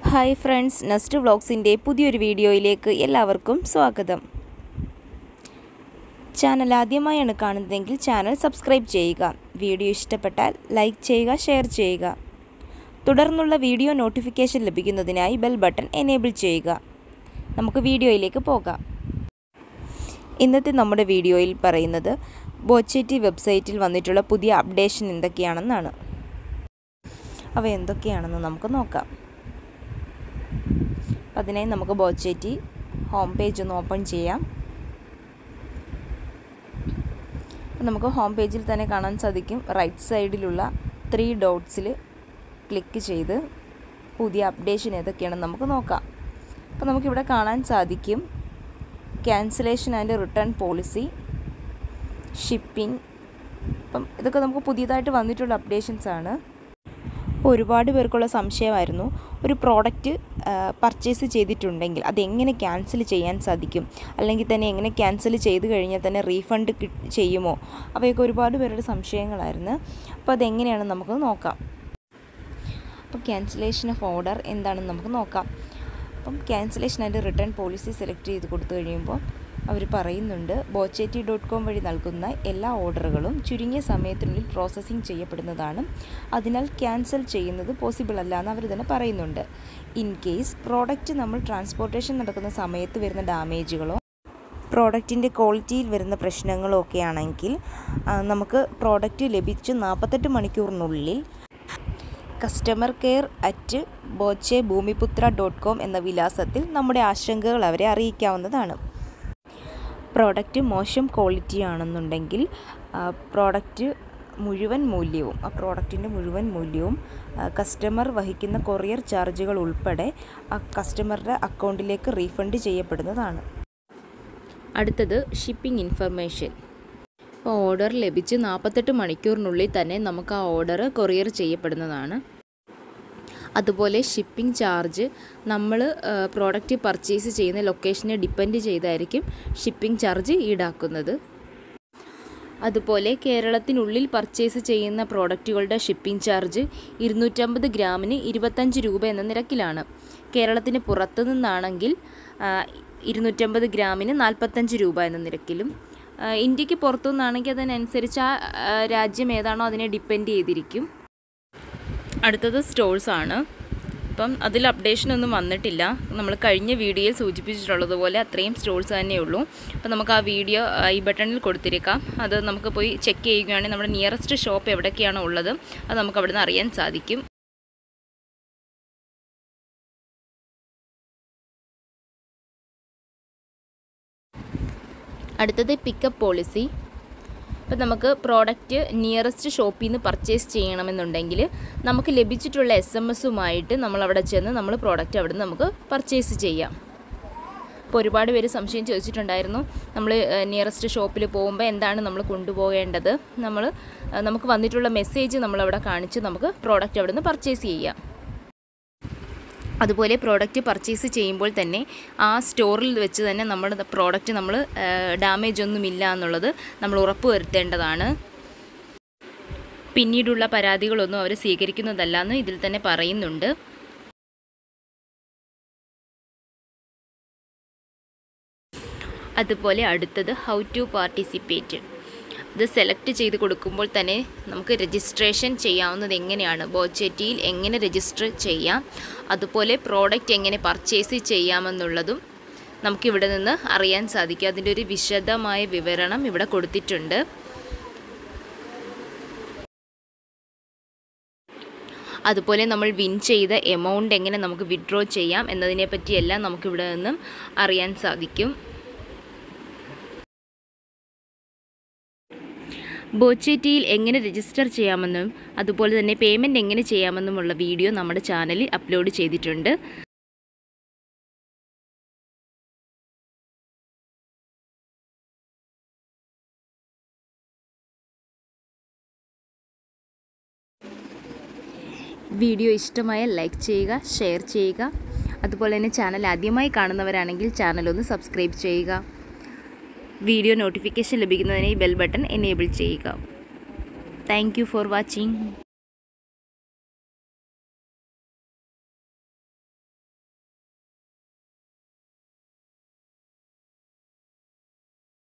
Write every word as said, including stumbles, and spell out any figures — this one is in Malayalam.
ഹായ് ഫ്രണ്ട്സ്, നെസ്റ്റ് വ്ളോഗ്സിൻ്റെ പുതിയൊരു വീഡിയോയിലേക്ക് എല്ലാവർക്കും സ്വാഗതം. ചാനൽ ആദ്യമായാണ് കാണുന്നതെങ്കിൽ ചാനൽ സബ്സ്ക്രൈബ് ചെയ്യുക. വീഡിയോ ഇഷ്ടപ്പെട്ടാൽ ലൈക്ക് ചെയ്യുക, ഷെയർ ചെയ്യുക. തുടർന്നുള്ള വീഡിയോ നോട്ടിഫിക്കേഷൻ ലഭിക്കുന്നതിനായി ബെൽ ബട്ടൺ എനേബിൾ ചെയ്യുക. നമുക്ക് വീഡിയോയിലേക്ക് പോകാം. ഇന്നത്തെ നമ്മുടെ വീഡിയോയിൽ പറയുന്നത് ബോച്ചെറ്റി വെബ്സൈറ്റിൽ വന്നിട്ടുള്ള പുതിയ അപ്ഡേഷൻ എന്തൊക്കെയാണെന്നാണ്. അവ എന്തൊക്കെയാണെന്ന് നമുക്ക് നോക്കാം. അതിനായി നമുക്ക് ബോച്ചെറ്റി ഹോം പേജ് ഒന്ന് ഓപ്പൺ ചെയ്യാം. നമുക്ക് ഹോം പേജിൽ തന്നെ കാണാൻ സാധിക്കും, റൈറ്റ് സൈഡിലുള്ള ത്രീ ഡോട്ട്സിൽ ക്ലിക്ക് ചെയ്ത് പുതിയ അപ്ഡേഷൻ ഏതൊക്കെയാണെന്ന് നമുക്ക് നോക്കാം. അപ്പോൾ നമുക്കിവിടെ കാണാൻ സാധിക്കും cancellation and return policy, shipping. അപ്പം ഇതൊക്കെ നമുക്ക് പുതിയതായിട്ട് വന്നിട്ടുള്ള അപ്ഡേഷൻസ് ആണ്. അപ്പോൾ ഒരുപാട് പേർക്കുള്ള സംശയമായിരുന്നു, ഒരു പ്രോഡക്റ്റ് പർച്ചേസ് ചെയ്തിട്ടുണ്ടെങ്കിൽ അതെങ്ങനെ ക്യാൻസൽ ചെയ്യാൻ സാധിക്കും, അല്ലെങ്കിൽ തന്നെ എങ്ങനെ ക്യാൻസൽ ചെയ്ത് കഴിഞ്ഞാൽ തന്നെ റീഫണ്ട് ചെയ്യുമോ, അവയൊക്കെ ഒരുപാട് പേരുടെ സംശയങ്ങളായിരുന്നു. അപ്പോൾ അതെങ്ങനെയാണെന്ന് നമുക്ക് നോക്കാം. അപ്പോൾ ക്യാൻസലേഷൻ ഓഫ് ഓർഡർ എന്താണെന്ന് നമുക്ക് നോക്കാം. അപ്പം cancellation and return policy select ചെയ്ത് കൊടുത്തു കഴിയുമ്പോൾ അവർ പറയുന്നുണ്ട്, ബോച്ചെറ്റി ഡോട്ട് കോം വഴി നൽകുന്ന എല്ലാ ഓർഡറുകളും ചുരുങ്ങിയ സമയത്തിനുള്ളിൽ പ്രോസസ്സിംഗ് ചെയ്യപ്പെടുന്നതാണ്. അതിനാൽ ക്യാൻസൽ ചെയ്യുന്നത് പോസിബിൾ അല്ല എന്ന് അവർ തന്നെ പറയുന്നുണ്ട്. ഇൻ കേസ് പ്രോഡക്റ്റ് നമ്മൾ ട്രാൻസ്പോർട്ടേഷൻ നടക്കുന്ന സമയത്ത് വരുന്ന ഡാമേജുകളോ പ്രോഡക്റ്റിൻ്റെ ക്വാളിറ്റിയിൽ വരുന്ന പ്രശ്നങ്ങളോ ഒക്കെ ആണെങ്കിൽ നമുക്ക് പ്രോഡക്റ്റ് ലഭിച്ച് നാൽപ്പത്തെട്ട് മണിക്കൂറിനുള്ളിൽ customer care at Boche Bhoomiputra dot com എന്ന വിലാസത്തിൽ നമ്മുടെ ആശങ്കകൾ അവരെ അറിയിക്കാവുന്നതാണ്. പ്രോഡക്റ്റ് മോശം ക്വാളിറ്റി ആണെന്നുണ്ടെങ്കിൽ പ്രോഡക്റ്റ് മുഴുവൻ മൂല്യവും ആ പ്രോഡക്റ്റിൻ്റെ മുഴുവൻ മൂല്യവും കസ്റ്റമർ വഹിക്കുന്ന കൊറിയർ ചാർജുകൾ ഉൾപ്പെടെ ആ കസ്റ്റമറുടെ അക്കൗണ്ടിലേക്ക് റീഫണ്ട് ചെയ്യപ്പെടുന്നതാണ്. അടുത്തത് ഷിപ്പിംഗ് ഇൻഫർമേഷൻ. അപ്പോൾ ഓർഡർ ലഭിച്ച് നാൽപ്പത്തെട്ട് മണിക്കൂറിനുള്ളിൽ തന്നെ നമുക്ക് ആ ഓർഡർ കൊറിയർ ചെയ്യപ്പെടുന്നതാണ്. അതുപോലെ ഷിപ്പിംഗ് ചാർജ് നമ്മൾ പ്രോഡക്റ്റ് പർച്ചേസ് ചെയ്യുന്ന ലൊക്കേഷനെ ഡിപ്പെൻഡ് ചെയ്തായിരിക്കും ഷിപ്പിംഗ് ചാർജ് ഈടാക്കുന്നത്. അതുപോലെ കേരളത്തിനുള്ളിൽ പർച്ചേസ് ചെയ്യുന്ന പ്രോഡക്റ്റുകളുടെ ഷിപ്പിംഗ് ചാർജ് ഇരുന്നൂറ്റമ്പത് ഗ്രാമിന് ഇരുപത്തഞ്ച് രൂപ എന്ന നിരക്കിലാണ്. കേരളത്തിന് പുറത്തു നിന്നാണെങ്കിൽ ഇരുന്നൂറ്റമ്പത് ഗ്രാമിന് നാൽപ്പത്തഞ്ച് രൂപ എന്ന നിരക്കിലും, ഇന്ത്യക്ക് പുറത്തുനിന്നാണെങ്കിൽ അതിനനുസരിച്ച് ആ രാജ്യം ഏതാണോ അതിനെ ഡിപ്പെൻഡ് ചെയ്തിരിക്കും. അടുത്തത് സ്റ്റോഴ്സ് ആണ്. അപ്പം അതിൽ അപ്ഡേഷനൊന്നും വന്നിട്ടില്ല. നമ്മൾ കഴിഞ്ഞ വീഡിയോയിൽ സൂചിപ്പിച്ചിട്ടുള്ളതുപോലെ അത്രയും സ്റ്റോഴ്സ് തന്നെയുള്ളൂ. അപ്പോൾ നമുക്ക് ആ വീഡിയോ ഈ ബട്ടണിൽ കൊടുത്തിരിക്കാം. അത് നമുക്ക് പോയി ചെക്ക് ചെയ്യുകയാണെങ്കിൽ നമ്മുടെ നിയറസ്റ്റ് ഷോപ്പ് എവിടെയൊക്കെയാണോ ഉള്ളത് അത് നമുക്ക് അവിടെ നിന്ന് അറിയാൻ സാധിക്കും. അടുത്തത് പിക്കപ്പ് പോളിസി. അപ്പോൾ നമുക്ക് പ്രോഡക്റ്റ് നിയറസ്റ്റ് ഷോപ്പിൽ നിന്ന് പർച്ചേസ് ചെയ്യണമെന്നുണ്ടെങ്കിൽ നമുക്ക് ലഭിച്ചിട്ടുള്ള എസ് എം എസുമായിട്ട് നമ്മളവിടെ ചെന്ന് നമ്മൾ പ്രോഡക്റ്റ് അവിടെ നിന്ന് നമുക്ക് പർച്ചേസ് ചെയ്യാം. അപ്പോൾ ഒരുപാട് പേര് സംശയം ചോദിച്ചിട്ടുണ്ടായിരുന്നു, നമ്മൾ നിയറസ്റ്റ് ഷോപ്പിൽ പോകുമ്പോൾ എന്താണ് നമ്മൾ കൊണ്ടുപോകേണ്ടത്. നമ്മൾ നമുക്ക് വന്നിട്ടുള്ള മെസ്സേജ് നമ്മളവിടെ കാണിച്ച് നമുക്ക് പ്രോഡക്റ്റ് അവിടെ നിന്ന് പർച്ചേസ് ചെയ്യാം. അതുപോലെ പ്രോഡക്റ്റ് പർച്ചേസ് ചെയ്യുമ്പോൾ തന്നെ ആ സ്റ്റോറിൽ വെച്ച് തന്നെ നമ്മുടെ പ്രോഡക്റ്റ് നമ്മൾ ഡാമേജ് ഒന്നുമില്ല എന്നുള്ളത് നമ്മൾ ഉറപ്പ് വരുത്തേണ്ടതാണ്. പിന്നീടുള്ള പരാതികളൊന്നും അവർ സ്വീകരിക്കുന്നതല്ല എന്ന് ഇതിൽ തന്നെ പറയുന്നുണ്ട്. അതുപോലെ അടുത്തത് ഹൗ ടു പാർട്ടിസിപ്പേറ്റ്. ഇത് സെലക്ട് ചെയ്ത് കൊടുക്കുമ്പോൾ തന്നെ നമുക്ക് രജിസ്ട്രേഷൻ ചെയ്യാവുന്നത് എങ്ങനെയാണ്, ബോച്ചെറ്റിയിൽ എങ്ങനെ രജിസ്റ്റർ ചെയ്യാം, അതുപോലെ പ്രോഡക്റ്റ് എങ്ങനെ പർച്ചേസ് ചെയ്യാമെന്നുള്ളതും നമുക്കിവിടെ നിന്ന് അറിയാൻ സാധിക്കും. അതിൻ്റെ ഒരു വിശദമായ വിവരണം ഇവിടെ കൊടുത്തിട്ടുണ്ട്. അതുപോലെ നമ്മൾ വിൻ ചെയ്ത എമൗണ്ട് എങ്ങനെ നമുക്ക് വിഡ്രോ ചെയ്യാം എന്നതിനെ പറ്റിയെല്ലാം നമുക്കിവിടെ നിന്നും അറിയാൻ സാധിക്കും. ബോച്ചെറ്റിയിൽ എങ്ങനെ രജിസ്റ്റർ ചെയ്യാമെന്നും അതുപോലെ തന്നെ പേയ്മെൻറ്റ് എങ്ങനെ ചെയ്യാമെന്നുമുള്ള വീഡിയോ നമ്മുടെ ചാനലിൽ അപ്ലോഡ് ചെയ്തിട്ടുണ്ട്. വീഡിയോ ഇഷ്ടമായാൽ ലൈക്ക് ചെയ്യുക, ഷെയർ ചെയ്യുക. അതുപോലെ തന്നെ ചാനൽ ആദ്യമായി കാണുന്നവരാണെങ്കിൽ ചാനലൊന്ന് സബ്സ്ക്രൈബ് ചെയ്യുക. വീഡിയോ നോട്ടിഫിക്കേഷൻ ലഭിക്കുന്നതിനായി ബെൽ ബട്ടൺ എനേബിൾ ചെയ്യുക. Thank you for watching.